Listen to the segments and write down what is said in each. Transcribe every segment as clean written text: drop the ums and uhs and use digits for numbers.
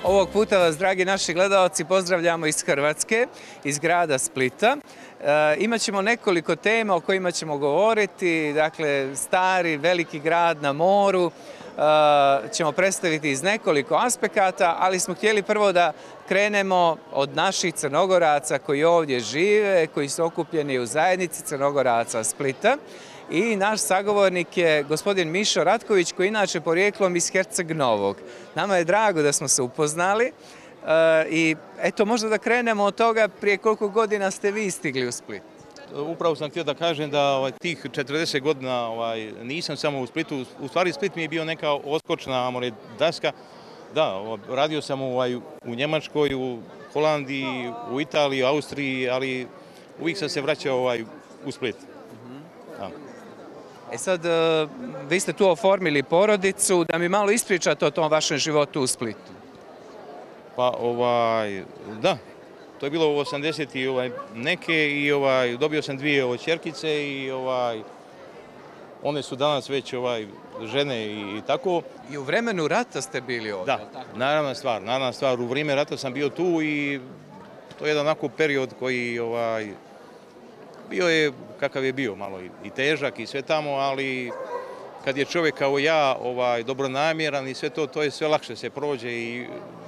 Ovog puta vas, dragi naši gledalci, pozdravljamo iz Hrvatske, iz grada Splita. Imaćemo nekoliko tema o kojima ćemo govoriti, dakle, stari, veliki grad na moru, ćemo predstaviti iz nekoliko aspekata, ali smo htjeli prvo da krenemo od naših Crnogoraca koji ovdje žive, koji su okupljeni u zajednici Crnogoraca Splita. I naš sagovornik je gospodin Mišo Ratković, koji je inače porijeklom iz Herceg Novog. Nama je drago da smo se upoznali i eto, možda da krenemo od toga, prije koliko godina ste vi stigli u Split? Upravo sam htio da kažem da tih 40 godina nisam samo u Splitu. U stvari Split mi je bio neka odskočna daska. Da, radio sam u Njemačkoj, u Holandiji, u Italiji, u Austriji, ali uvijek sam se vraćao u Split. Da. E sad, vi ste tu oformili porodicu, da mi malo ispričate o tom vašem životu u Splitu. Pa, da, to je bilo u 80. neke i dobio sam dvije ćerkice i one su danas već žene i tako. I u vremenu rata ste bili ovdje? Da, naravna stvar. U vrijeme rata sam bio tu i to je jedan onako period koji bio je kakav je bio, malo i težak i sve tamo, ali kad je čovjek kao ja dobronamjeran i sve to je sve lakše se prođe i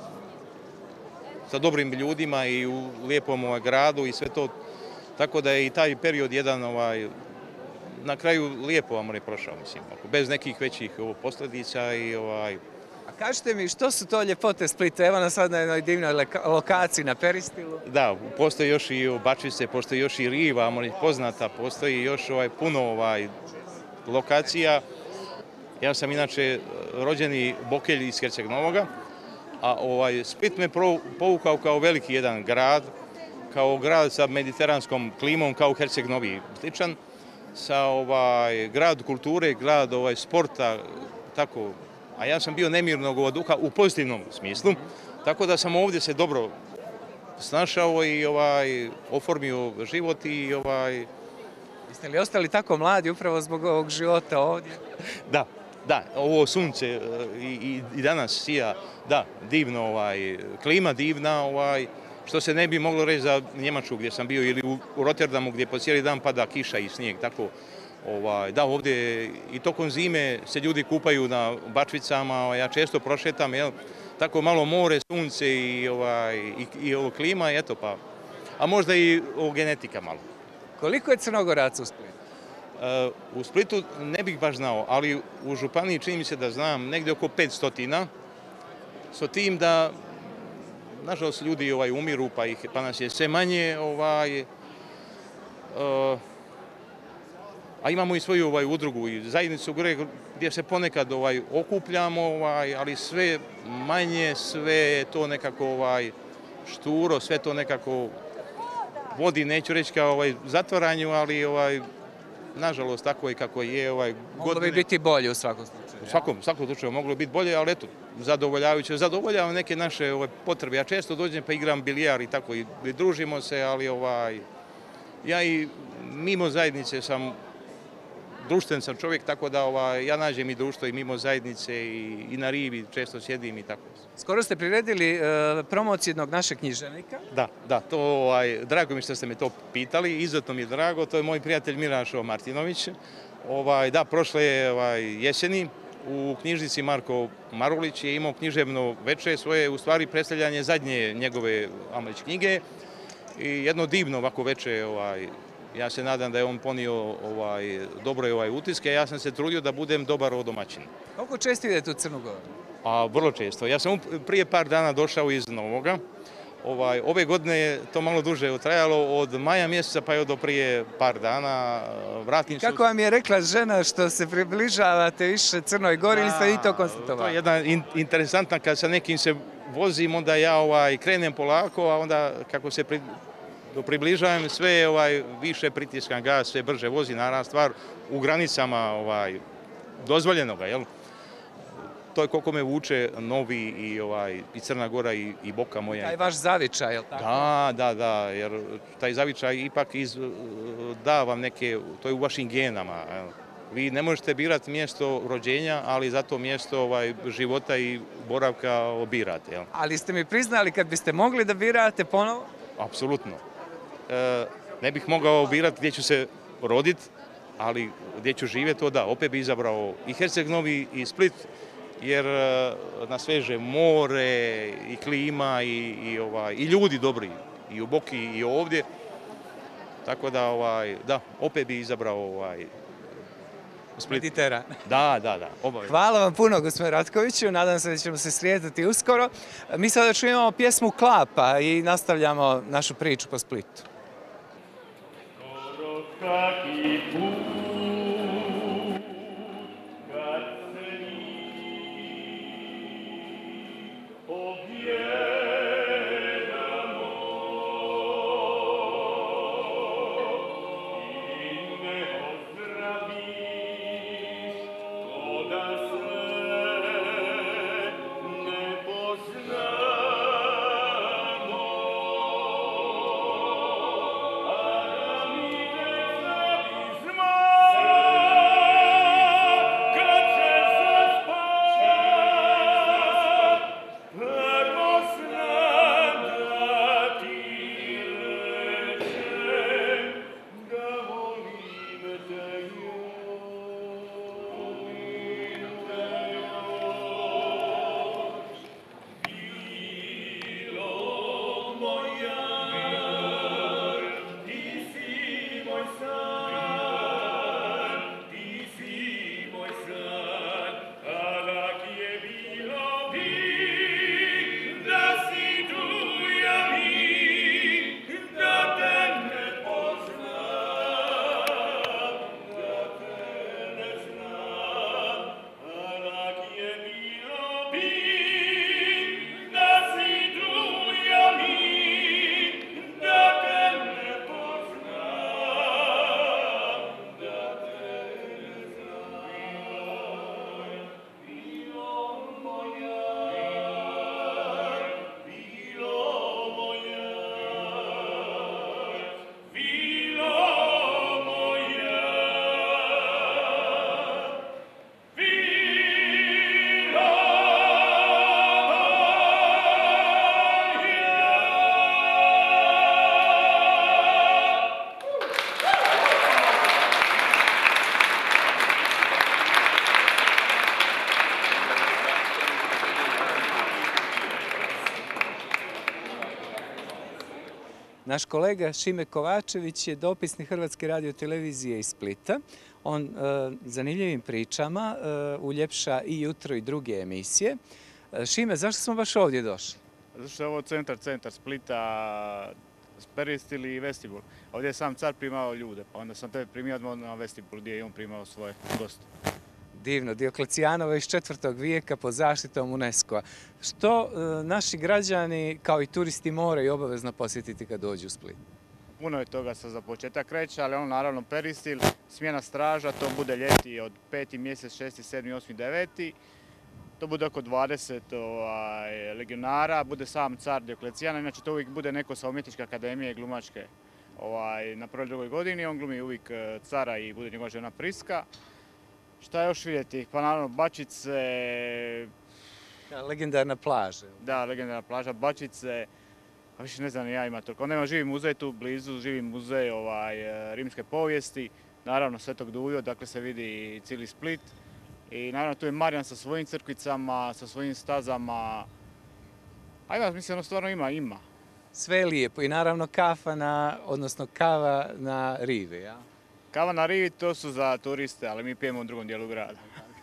sa dobrim ljudima i u lijepom gradu i sve to. Tako da je i taj period jedan na kraju lijepo vam je prošao, mislim, bez nekih većih posljedica A kažite mi, što su to ljepote Splita? Evo nas sad na jednoj divnoj lokaciji na Peristilu. Da, postoji još i Bačice, postoji još i Riva, poznata, postoji još puno lokacija. Ja sam inače rođeni Bokelj iz Herceg Novoga, a Split me povukao kao veliki jedan grad, kao grad sa mediteranskom klimom, kao Herceg Novi sličan, sa grad kulture, grad sporta, tako. A ja sam bio nemirnog duha u pozitivnom smislu, tako da sam ovdje se dobro snašao i oformio život i Jeste li ostali tako mladi upravo zbog ovog života ovdje? Da, ovo sunce i danas sija, da, divno, klima divna, što se ne bi moglo reći za Njemačku gdje sam bio ili u Rotterdamu gdje po cijeli dan pada kiša i snijeg, tako. Da, ovdje i tokom zime se ljudi kupaju na Bačvicama, ja često prošetam, tako malo more, sunce i klima, eto pa, a možda i genetika malo. Koliko je Crnogoraca u Splitu? U Splitu ne bih baš znao, ali u županiji čini mi se da znam negdje oko 500, s tim da, nažalost, ljudi umiru pa nas je sve manje, a imamo i svoju udrugu i zajednicu gdje se ponekad okupljamo, ali sve manje, sve je to nekako šturo, sve to nekako vodi, neću reći kao zatvaranju, ali nažalost tako je kako je. Moglo bi biti bolje u svakom slučaju. U svakom slučaju moglo bi biti bolje, ali eto, zadovoljavajuće. Zadovoljavam neke naše potrebe. Ja često dođem pa igram bilijar i tako i družimo se, ali ja i mimo zajednice sam društven sam čovjek, tako da ja nađem i društvo i mimo zajednice i na rivi često sjedim i tako. Skoro ste priredili promociju jednog našeg književnika. Da, to drago mi što ste me to pitali, izuzetno mi je drago, to je moj prijatelj Mirašo Martinović. Da, prošle jeseni u knjižnici Marko Marulić je imao književno večer svoje, u stvari predstavljanje zadnje njegove knjige i jedno divno ovako večer. Ja se nadam da je on ponio dobro utiske, ja sam se trudio da budem dobar domaćin. Koliko često idete u Crnu Goru? Vrlo često. Ja sam prije par dana došao iz Novoga. Ove godine je to malo duže trajalo, od maja mjeseca pa je do prije par dana. Kako vam je rekla žena što se približavate više Crnoj Gori ili ste i to konstatovali? To je jedna interesantna, kad sa nekim se vozim, onda ja krenem polako, a onda kako se približavam, sve više pritiskam gas, sve brže vozi, naravno stvar u granicama dozvoljenoga, jel? To je koliko me vuče Novi i Crna Gora i Boka moja. Taj vaš zavičaj, jel tako? Da, jer taj zavičaj ipak da vam neke, to je u vašim genama. Vi ne možete birati mjesto rođenja, ali zato mjesto života i boravka birate. Jel? Ali ste mi priznali kad biste mogli da birate ponovo? Apsolutno. Ne bih mogao birati gdje ću se roditi, ali gdje ću živjeti, to da. Opet bi izabrao i Herceg Novi i Split, jer na sveže more i klima i ljudi dobri i u Boki i ovdje. Tako da, da, opet bi izabrao Split. Mediteran. Da, obavezno. Hvala vam puno, gospodine Ratkoviću. Nadam se da ćemo se sretati uskoro. Mi sada čujemo pjesmu Klapa i nastavljamo našu priču po Splitu. Naš kolega Šime Kovačević je dopisnik Hrvatske radiotelevizije iz Splita. On zanimljivim pričama uljepša i jutro i druge emisije. Šime, zašto smo baš ovdje došli? Zato što je ovo centar Splita, Peristil i vestibul. Ovdje je sam car primao ljude, pa onda sam tebe primio odmah na vestibul gdje je on primao svoje goste. Divno, Dioklecijanova iz 4. vijeka pod zaštitom UNESCO-a. Što naši građani kao i turisti moraju obavezno posjetiti kad dođu u Split? Puno je toga za početak reći, ali on naravno Peristil, smjena straža, to bude ljeti od 5. mjesec, 6., 7., 8., 9. To bude oko 20 legionara, bude sam car Dioklecijan, inače to uvijek bude neko sa Umjetničke akademije i glumačke na prvoj, drugoj godini. On glumi uvijek cara i bude njegova žena Priska. Šta još vidjeti? Pa naravno Bačice. Legendarna plaža. Da, legendarna plaža, Bačice. Pa više ne znam, ja ima toliko. Onda ima živi muzej tu blizu, živi muzej rimske povijesti. Naravno Svetog Dujo, dakle se vidi cijeli Split. I naravno tu je Marijan sa svojim crkvicama, sa svojim stazama. A ima, mislim, ono stvarno ima. Sve je lijepo i naravno odnosno kava na rivi, ja? Kava na rivi to su za turiste, ali mi pijemo u drugom dijelu grada.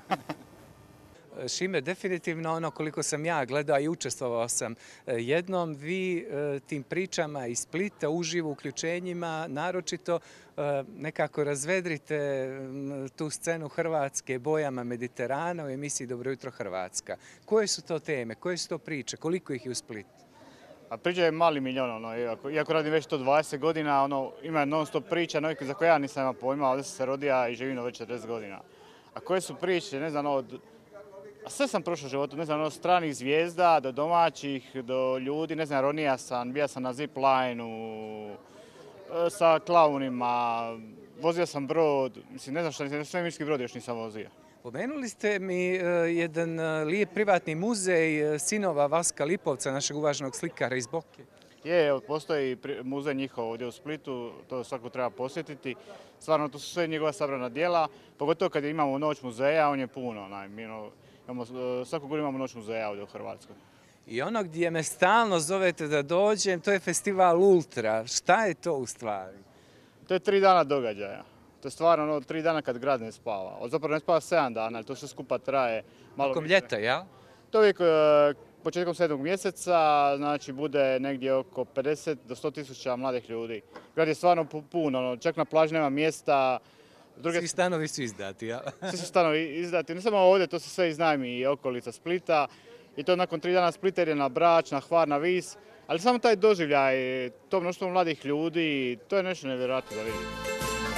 Šime, definitivno ono koliko sam ja gledao i učestvovao sam jednom, vi tim pričama iz Splita, uživo uključenjima, naročito nekako razvedrite tu scenu Hrvatske bojama Mediterana u emisiji Dobro jutro Hrvatska. Koje su to teme, koje su to priče, koliko ih je u Splitu? A priča je mali milion, iako radim već to 20 godina, ima non stop priča za koje ja nisam imao pojma, ovdje sam se rodio i živim već 40 godina. A koje su priče, ne znam, sve sam prošao u životu, ne znam, od stranih zvijezda do domaćih, do ljudi, ne znam, ronija sam, bio sam na zip lineu, sa klaunima, vozio sam brod, mislim ne znam šta, svemirski brod još nisam vozio. Pomenuli ste mi jedan lijep privatni muzej sinova Vaska Lipovca, našeg uvaženog slikara iz Boke. Evo, postoji muzej njihov ovdje u Splitu, to svako treba posjetiti. Stvarno, to su sve njegova sabrana djela, pogotovo kad imamo noć muzeja, on je puno. Svakog godina imamo noć muzeja ovdje u Hrvatskoj. I ono gdje me stalno zovete da dođem, to je festival Ultra. Šta je to u stvari? To je 3 dana događaja. To je stvarno 3 dana kad grad ne spava. Zapravo ne spava 7 dana, ali to sve skupa traje malo Tokom više. ljeta, jel? To uvijek početkom 7. mjeseca, znači bude negdje oko 50 do 100 tisuća mladih ljudi. Grad je stvarno pun, čak na plaži nema mjesta. Svi stanovi su izdati, jel? Svi su stanovi izdati, ne samo ovdje, to se sve iznajmi i okolica Splita. I to nakon 3 dana Splita ide na Brač, na Hvar, na Vis. Ali samo taj doživljaj, to mnoštvo mladih ljudi, to je nešto nevjerojatno da vidite.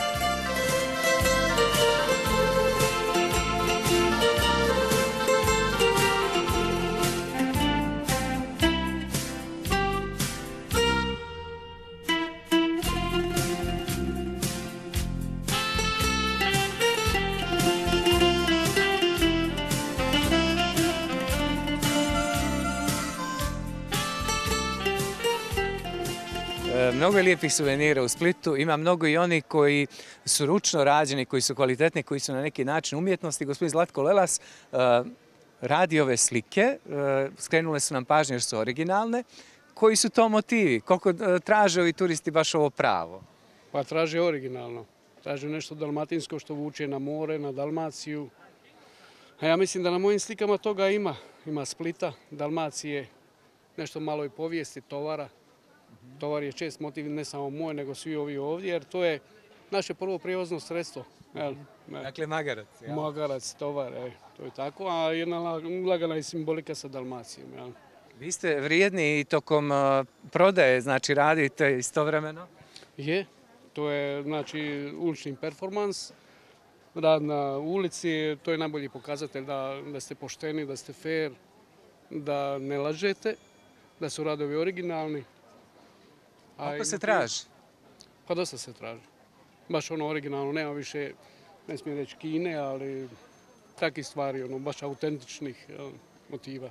Mnogo je lijepih suvenira u Splitu, ima mnogo i oni koji su ručno rađeni, koji su kvalitetni, koji su na neki način umjetnosti. Gospodin Zlatko Lelas radi ove slike, skrenule su nam pažnje jer su originalne. Koji su to motivi? Koliko traže ovi turisti baš ovo pravo? Pa traže originalno. Traže nešto dalmatinsko što vuče na more, na Dalmaciju. A ja mislim da na mojim slikama toga ima. Ima Splita, Dalmacije, nešto malo i povijesti, tovara. Tovar je čest motiv ne samo moj, nego svi ovi ovdje, jer to je naše prvo prijevozno sredstvo. Dakle, magarac. Magarac, tovar, to je tako, a jedna lagana je simbolika sa Dalmacijom. Vi ste vrijedni i tokom prodaje, znači radite istovremeno? Je, to je znači ulični performans, rad na ulici, to je najbolji pokazatelj da ste pošteni, da ste fair, da ne lažete, da su radovi originalni. Koliko se traži? Pa dosta se traži. Baš ono originalno, nema više, ne smijem reći Kine, ali takvih stvari, baš autentičnih motiva.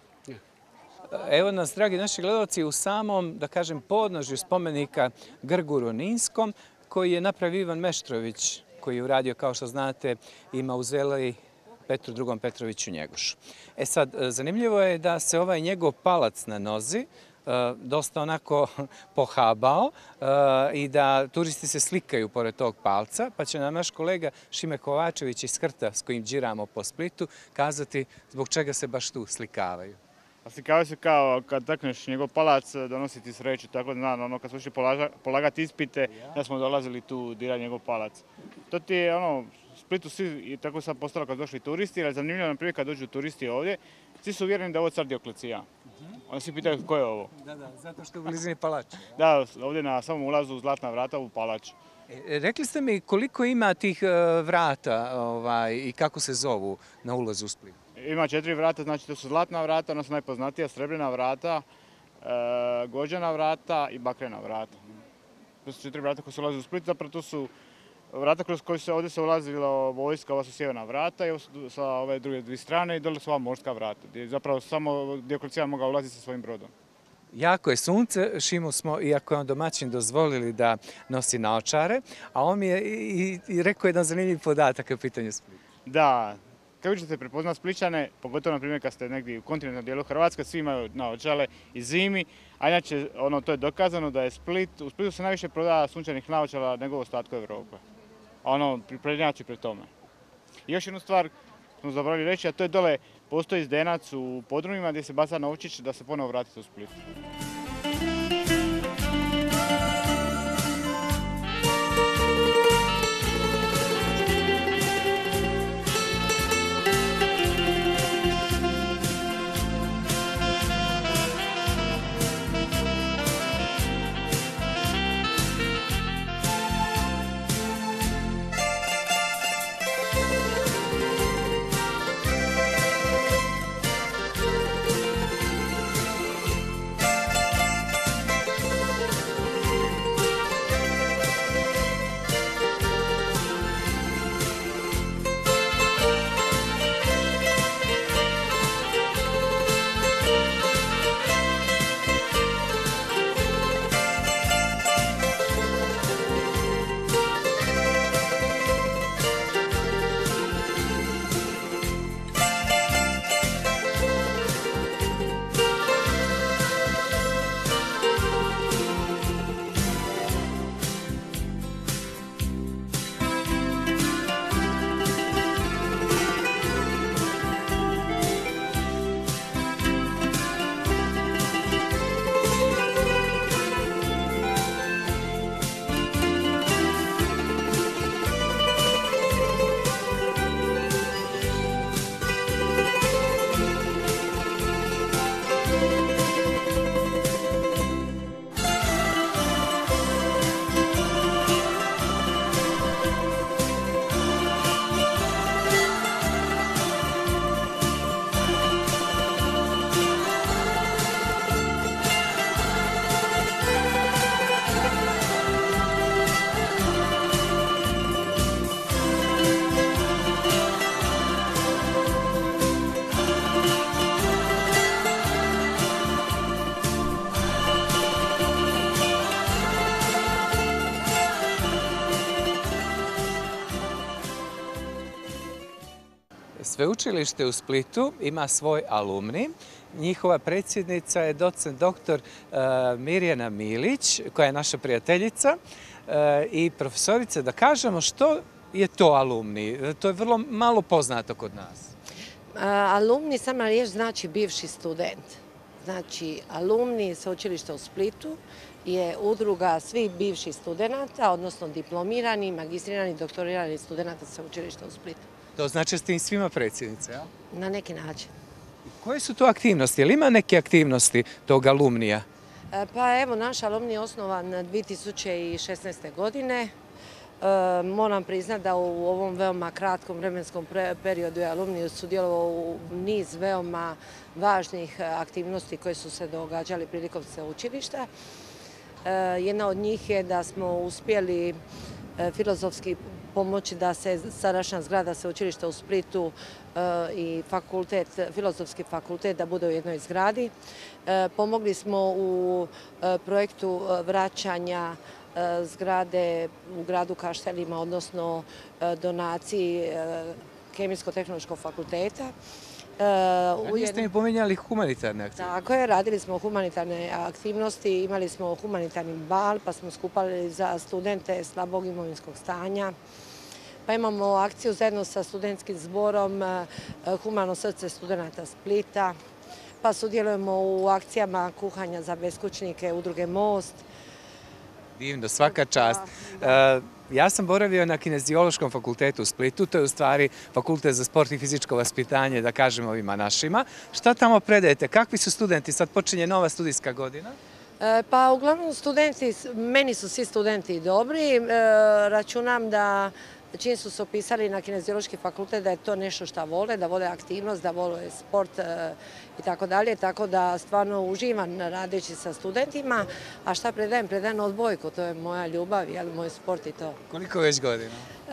Evo nas, dragi naši gledalci, u samom, da kažem, podnožju spomenika Grguru Ninskom, koji je napravio Ivan Meštrović, koji je uradio, kao što znate, i mauzolej Petru II. Petroviću Njegošu. E sad, zanimljivo je da se ovaj njegov palac na nozi dosta onako pohabao i da turisti se slikaju pored tog palca, pa će nam naš kolega Šime Kovačević iz Hrta, s kojim džiramo po Splitu, kazati zbog čega se baš tu slikavaju. Slikavaju se kao kad takneš njegov palac, donosi ti sreću, tako da kad smo išli polagati ispite, da smo dolazili tu dirati njegov palac. To ti je u Splitu svi, i tako sad postalo kad došli turisti, ali zanimljivo na primjer kad dođu turisti ovdje, svi su uvjereni da je ovo car Dioklecijan. Oni svi pitaju ko je ovo. Da, zato što je u blizini palač. Da, ovdje na samom ulazu Zlatna vrata u palač. Rekli ste mi koliko ima tih vrata i kako se zovu na ulazu u Split? Ima 4 vrata, znači to su Zlatna vrata, ona su najpoznatija, Srebrna vrata, Gođana vrata i Bakrena vrata. To su 4 vrata koje se ulaze u Split, zapravo to su vrata kroz koje ovdje se ulazila vojska, ova su sjeverna vrata i sa ove druge dvije strane i dole su ova morska vrata, gdje zapravo samo Dioklecijan mogao ulaziti sa svojim brodom. Jako je sunce, Šimu smo, iako je on domaćin, dozvolili da nosi naočare, a on mi je i rekao jedan zanimljiv podatak u pitanju Splita. Da, kako ćete prepoznati Splićane, pogotovo na primjer kad ste negdje u kontinentalnom dijelu Hrvatske, svi imaju naočale i zimi, a inače to je dokazano da je u Splitu se najviše prodaje sunčanih naočala nego u ostatku Europe. Prednjači pred tome. I još jednu stvar smo zaboravili reći, a to je dole postoji zdenac u podrumima gdje se baca novčić da se ponovo vratite u Split. Sveučilište u Splitu ima svoj alumni. Njihova predsjednica je docent doktor Mirjana Milić, koja je naša prijateljica i profesorica. Da kažemo što je to alumni. To je vrlo malo poznato kod nas. Alumni, sama riječ znači bivši student. Znači, alumni Sveučilišta u Splitu je udruga svih bivših studenata, odnosno diplomirani, magistrirani, doktorirani studenata Sveučilišta u Splitu. To znači da ste im svima predsjednice, ja? Na neki način. Koje su to aktivnosti? Je li ima neke aktivnosti tog alumnija? Pa evo, naš alumni je osnovan 2016. godine. Moram priznati da u ovom veoma kratkom vremenskom periodu je alumni sudjelovao u niz veoma važnih aktivnosti koje su se događali prilikom sveučilišta. Jedna od njih je da smo uspjeli filozofski pomoći da se sadašnja zgrada sveučilišta u Splitu i filozofski fakultet da bude u jednoj zgradi. Pomogli smo u projektu vraćanja zgrade u gradu Kaštelima, odnosno donaciji Kemijsko-tehnološkog fakulteta. Niste mi pominjali humanitarne aktivnosti. Tako je, radili smo humanitarne aktivnosti, imali smo humanitarni bal, pa smo skupali za studente slabog imovinskog stanja. Pa imamo akciju zajedno sa studentskim zborom Humano srce studenata Splita. Pa sudjelujemo u akcijama kuhanja za beskućnike udruge Most. Divno, svaka čast. Ja sam boravio na Kineziološkom fakultetu u Splitu, to je u stvari fakultet za sport i fizičko vaspitanje, da kažem ovima našima. Šta tamo predajete? Kakvi su studenti? Sad počinje nova studijska godina. Pa uglavnom studenti, meni su svi studenti dobri. Računam da čim su se upisali na Kineziološki fakultet da je to nešto što vole, da vole aktivnost, da vole sport i tako dalje. Tako da stvarno uživam radeći sa studentima. A šta predajem? Predajem odbojku, to je moja ljubav, moj sport i to. Koliko već godina?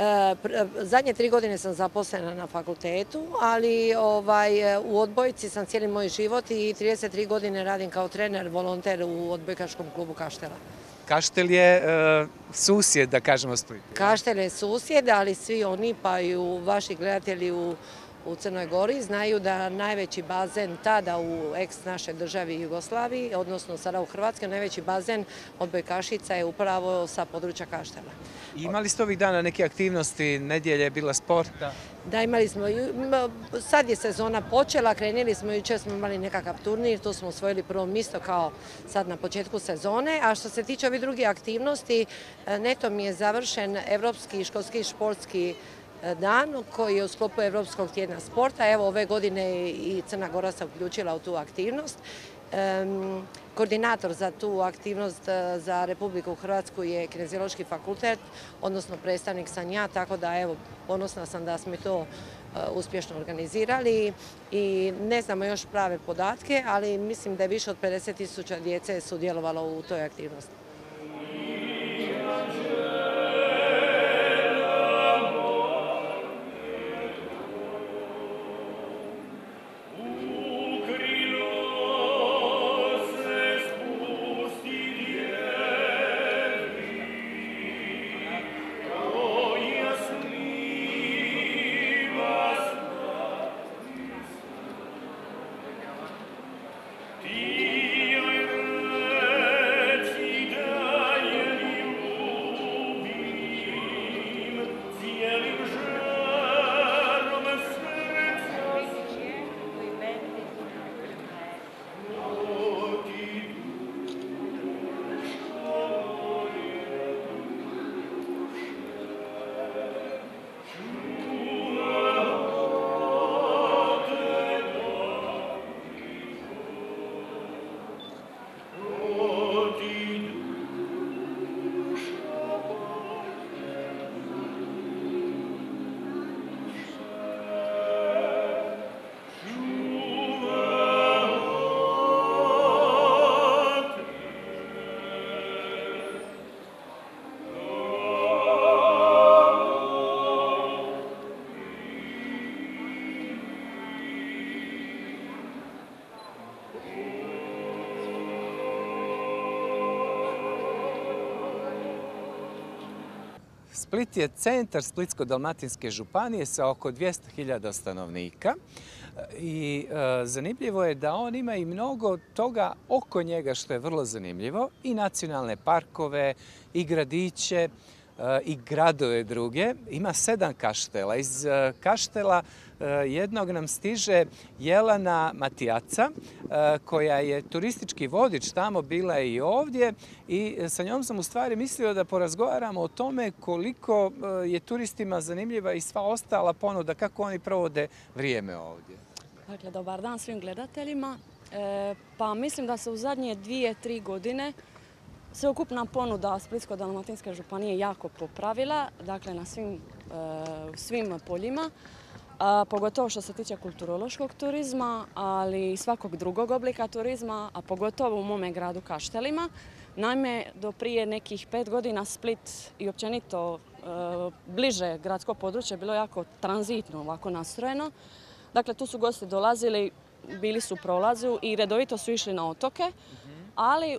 Zadnje 3 godine sam zaposlena na fakultetu, ali u odbojci sam cijeli moj život i 33 godine radim kao trener, volonter u odbojkaškom klubu Kaštela. Kaštel je susjed, da kažemo, Splitu. Kaštel je susjed, ali svi oni, pa i vaši gledatelji u Crnoj Gori, znaju da najveći bazen tada u ex našoj državi Jugoslaviji, odnosno sada u Hrvatskoj, najveći bazen odbojkašica je upravo sa područja Kaštela. Imali ste ovih dana neke aktivnosti, nedjelje je bila sporta? Da, imali smo, sad je sezona počela, krenuli smo, jučer smo imali nekakav turnir, tu smo osvojili prvo mjesto kao sad na početku sezone, a što se tiče ovih drugih aktivnosti, netom je završen Evropski školski športski dan koji je u sklopu Evropskog tjedna sporta. Evo, ove godine i Crna Gora se uključila u tu aktivnost. Koordinator za tu aktivnost za Republiku Hrvatsku je Kineziološki fakultet, odnosno predstavnik sam ja, tako da evo, ponosna sam da smo to uspješno organizirali i ne znamo još prave podatke, ali mislim da je više od 50.000 djece sudjelovalo u toj aktivnosti. Die Split je centar Splitsko-dalmatinske županije sa oko 200.000 stanovnika i zanimljivo je da on ima i mnogo toga oko njega što je vrlo zanimljivo, i nacionalne parkove, i gradiće, i gradove druge. Ima 7 kaštela. Iz kaštela jednog nam stiže Jelena Matijaca, koja je turistički vodič tamo, bila je i ovdje, i sa njom sam u stvari mislio da porazgovaramo o tome koliko je turistima zanimljiva i sva ostala ponuda, kako oni provode vrijeme ovdje. Dakle, dobar dan svim gledateljima. Pa mislim da se u zadnje 2-3 godine sveukupna ponuda Splitsko-dalmatinske županije jako popravila, dakle na svim poljima, pogotovo što se tiče kulturološkog turizma, ali i svakog drugog oblika turizma, a pogotovo u mome gradu Kaštelima. Naime, do prije nekih 5 godina Split i općenito bliže gradsko područje bilo jako tranzitno ovako nastrojeno. Dakle, tu su gosti dolazili, bili su u prolazu i redovito su išli na otoke, ali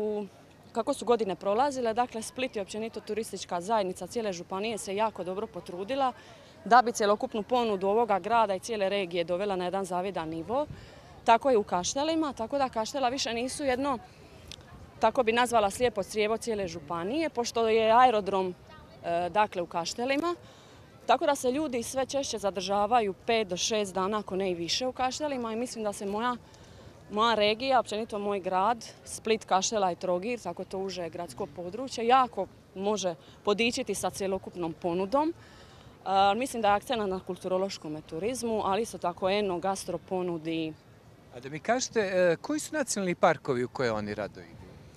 kako su godine prolazile, dakle Split i općenito turistička zajednica cijele županije se jako dobro potrudila da bi cjelokupnu ponudu ovoga grada i cijele regije dovela na jedan zavidan nivo. Tako i u Kaštelima, tako da Kaštela više nisu jedno, tako bi nazvala, slijepo crijevo cijele županije, pošto je aerodrom dakle u Kaštelima. Tako da se ljudi sve češće zadržavaju 5 do 6 dana, ako ne i više, u Kaštelima, i mislim da se moja regija, općenito moj grad, Split, Kaštela i Trogir, tako to uže gradsko područje, jako može podičiti sa cjelokupnom ponudom. Mislim da je akcent na kulturološkom turizmu, ali isto tako gastro ponudi. A da mi kažete, koji su nacionalni parkovi u koje oni rado idu?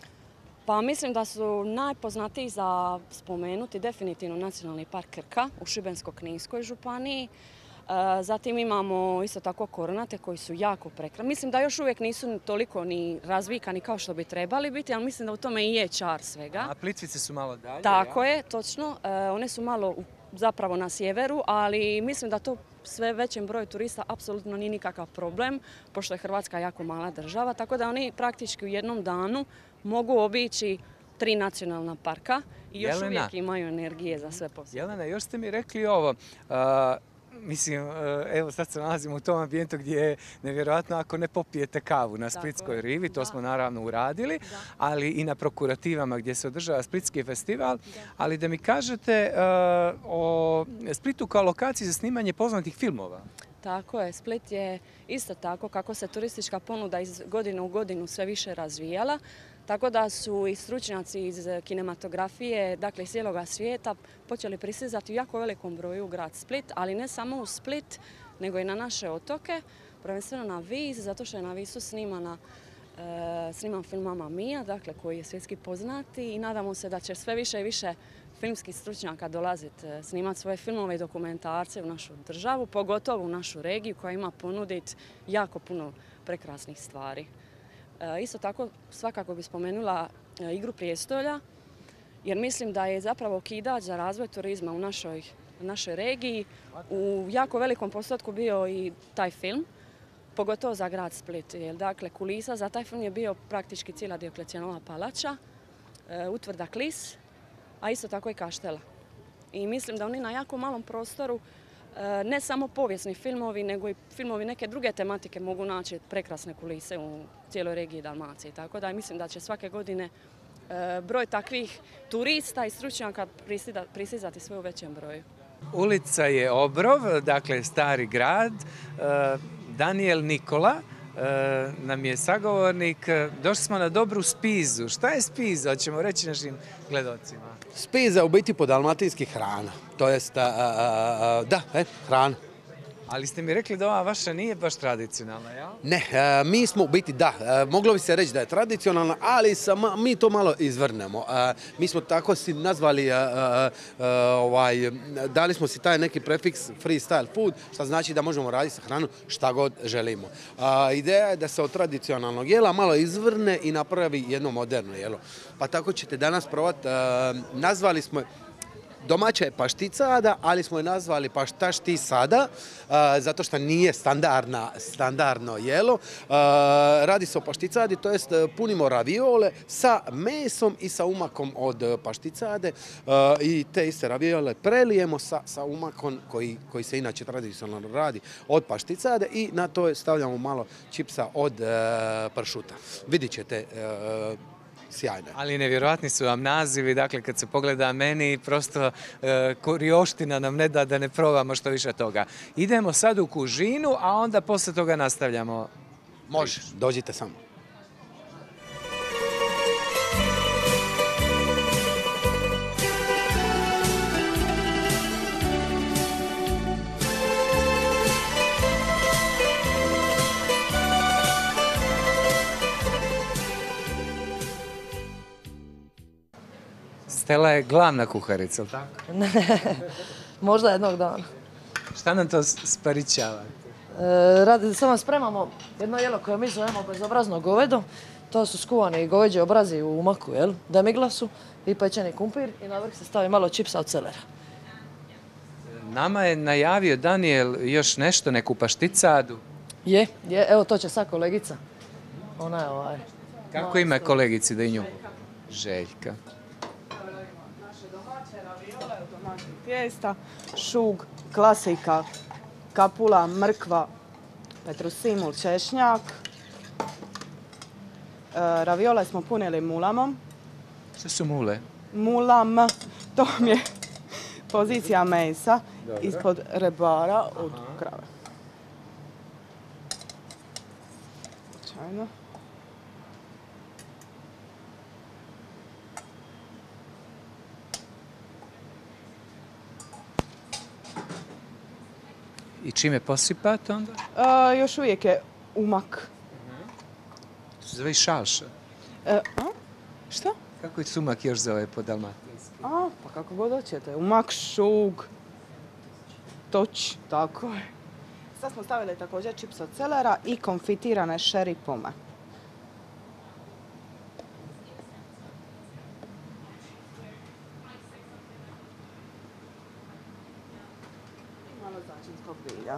Pa mislim da su najpoznatiji za spomenuti definitivno Nacionalni park Krka u Šibensko-kninskoj županiji. Zatim imamo isto tako Kornate koji su jako prekrasni. Mislim da još uvijek nisu toliko ni razvikani kao što bi trebali biti, ali mislim da u tome i je čar svega. A Plitvice su malo dalje? Tako je, točno. One su malo zapravo na sjeveru, ali mislim da to sve većem broju turista apsolutno nije nikakav problem, pošto je Hrvatska jako mala država, tako da oni praktički u jednom danu mogu obići 3 nacionalna parka i još uvijek imaju energije za sve poslije. Jelena, još ste mi rekli ovo. Mislim, evo sad se nalazimo u tom ambijentu gdje je nevjerojatno ako ne popijete kavu na Splitskoj rivi, to smo naravno uradili, ali i na prokurativama gdje se održava Splitski festival, ali da mi kažete o Splitu kao lokaciji za snimanje poznatih filmova. Tako je, Split je isto tako kako se turistička ponuda iz godine u godinu sve više razvijala, tako da su i stručnjaci iz kinematografije, dakle iz cijeloga svijeta, počeli prisizati u jako velikom broju u grad Split, ali ne samo u Split, nego i na naše otoke, prvenstveno na Vis, zato što je na Visu sniman film Mamma Mia, dakle koji je svjetski poznati, i nadamo se da će sve više i više filmskih stručnjaka dolaziti snimati svoje filmove i dokumentarce u našu državu, pogotovo u našu regiju koja ima ponuditi jako puno prekrasnih stvari. Isto tako svakako bih spomenula Igru prijestolja, jer mislim da je zapravo okidač za razvoj turizma u našoj regiji. U jako velikom postotku bio i taj film, pogotovo za grad Split. Dakle, kulisa za taj film je bio praktički cijela Dioklecijanova palača, utvrda Klis, a isto tako i Kaštela. I mislim da oni na jako malom prostoru, ne samo povijesni filmovi, nego i filmovi neke druge tematike mogu naći prekrasne kulise u cijeloj regiji Dalmacije. Tako da mislim da će svake godine broj takvih turista i stručnjaka prisizati sve u većem broju. Ulica je Obrov, dakle stari grad. Daniel Nikola nam je sagovornik. Došli smo na dobru spizu. Šta je spiza, hoćemo reći našim gledocima? Spiza u biti po dalmatinski hrana. To jest, hrana. Ali ste mi rekli da ova vaša nije baš tradicionalna, jel? Ne, mi smo u biti, moglo bi se reći da je tradicionalna, ali mi to malo izvrnemo. Mi smo tako si nazvali, dali smo si taj neki prefiks freestyle food, što znači da možemo raditi sa hranom šta god želimo. Ideja je da se od tradicionalnog jela malo izvrne i napravi jedno moderno jelo. Pa tako ćete danas probati, nazvali smo domaća je pašticada, ali smo je nazvali paštaštisada, zato što nije standardno jelo. Radi se o pašticadi, to jest punimo raviole sa mesom i sa umakom od pašticade i te iste raviole prelijemo sa umakom koji se inače tradicionalno radi od pašticade i na to stavljamo malo čipsa od pršuta. Vidit ćete, sjajno. Ali nevjerojatni su vam nazivi, dakle kad se pogleda meni, prosto kurioština nam ne da ne probamo što više toga. Idemo sad u kužinu, a onda poslije toga nastavljamo. Može, dođite samo. Stela je glavna kuharica, ili tako? Ne, možda jednog dana. Šta nam to sparičava? Samo spremamo jedno jelo koje mi zovemo bezobrazno govedo. To su skuvani goveđi obrazi u maku, demiglasu i pečeni kumpir i na vrh se stavi malo čipsa od celera. Nama je najavio Daniel još nešto, neku pašticadu. Je, evo to će sad kolegica. Ona je Kako ime kolegici da i nju? Željka. Naše domaće raviole od domaćeg tijesta, šug, klasika, kapula, mrkva, petrusimul, češnjak. Raviole smo punili mulamom. Što su mule? Mulam, to mi je pozicija mesa ispod rebara od krave. Slučajno. I čime posipate onda? Još uvijek je umak. To se zove i šalša. Šta? Kako je sumak još zove po dalmatinski? Pa kako god hoćete. Umak, šug, toč, tako je. Sad smo stavili također čips od celera i konfitirane šeri pome. I malo začinskog bilja.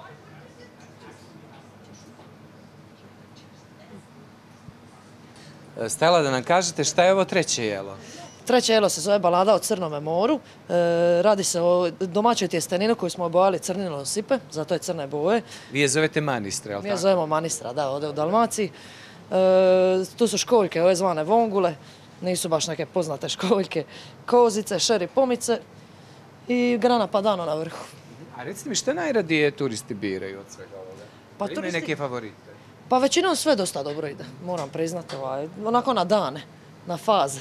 Stela, da nam kažete šta je ovo treće jelo? Treće jelo se zove balada o Crnome moru. Radi se o domaćoj tjestenini koju smo obojali crnilom sipe, zato je crne boje. Vi je zovete manistra, ali Mi tako? je zovemo manistra, da, ovdje u Dalmaciji. Tu su školjke, ove zvane vongule, nisu baš neke poznate školjke, kozice, šeri pomice i grana padano na vrhu. A recite mi, šta najradije turisti biraju od svega ovoga? Pa Imaju turisti- neke favorite? Pa većinom sve dosta dobro ide, moram priznati, onako na dane, na faze.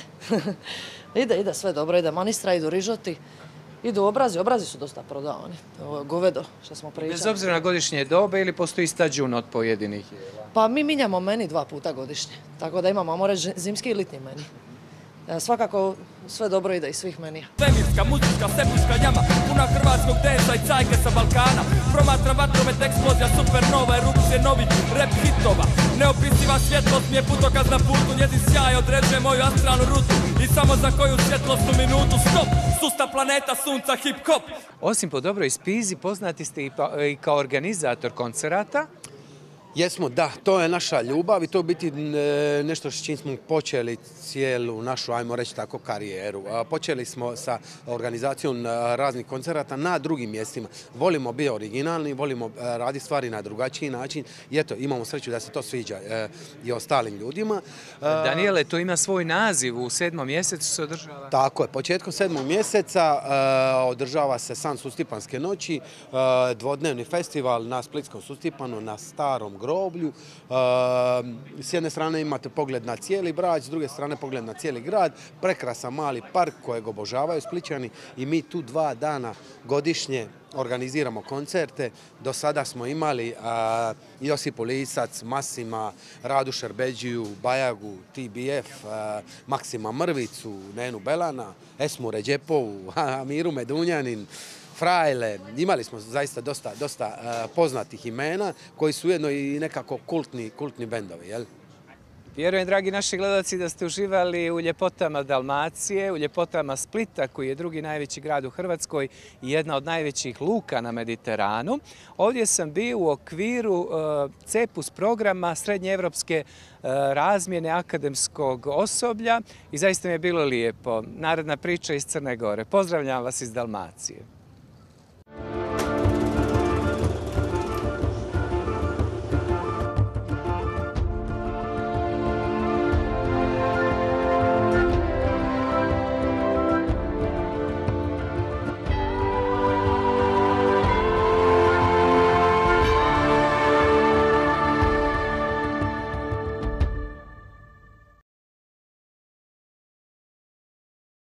Ide sve dobro, ide manistra, idu rižoti, idu obrazi su dosta prodavani. Ovo je govedo što smo pričali. Bez obzira na godišnje dobe ili postoji stađun od pojedinih jela? Pa mi minjamo meni 2 puta godišnje, tako da imamo, ajmo reći, zimski i litni meni. Svakako sve dobro ide iz svih menija. Svemirska, muzička, septička jama, puna hrvatskog densa i cajke sa Balkana. Promatram vatromet, eksplozija, supernova, erupcije novih rap hitova. Neopisiva svjetlost mi je putokaz na putu, njezin sjaj određuje moju astralnu rutu. I samo za koju svjetlosnu minutu, stop, sustav planeta, sunca, hip-hop. Osim po dobroj spizi, poznati ste i kao organizator koncerata. Jesmo, da, to je naša ljubav i to je biti nešto s čim smo počeli cijelu našu, ajmo reći tako, karijeru. Počeli smo sa organizacijom raznih koncerata na drugim mjestima. Volimo biti originalni, volimo raditi stvari na drugačiji način i eto, imamo sreću da se to sviđa i ostalim ljudima. Daniele, to ima svoj naziv, u 7. mjesecu se održava. Tako je, početkom 7. mjeseca održava se San Sustipanske noći, dvodnevni festival na Splitskom Sustipanu, na Starom groblju. S jedne strane imate pogled na cijeli Brač, s druge strane pogled na cijeli grad, prekrasan mali park kojeg obožavaju Splićani i mi tu 2 dana godišnje organiziramo koncerte. Do sada smo imali Josipu Lisac, Masima, Radu Šerbeđiju, Bajagu, TBF, Maksima Mrvicu, Nenu Belana, Esmu Ređepovu, Miru Medunjanin, Frajle. Imali smo zaista dosta poznatih imena koji su ujedno i nekako kultni bendovi, jel? Vjerujem, dragi naši gledalci, da ste uživali u ljepotama Dalmacije, u ljepotama Splita, koji je drugi najveći grad u Hrvatskoj i jedna od najvećih luka na Mediteranu. Ovdje sam bio u okviru CEPUS programa srednjeevropske razmjene akademskog osoblja i zaista mi je bilo lijepo. Narodna priča iz Crne Gore. Pozdravljam vas iz Dalmacije.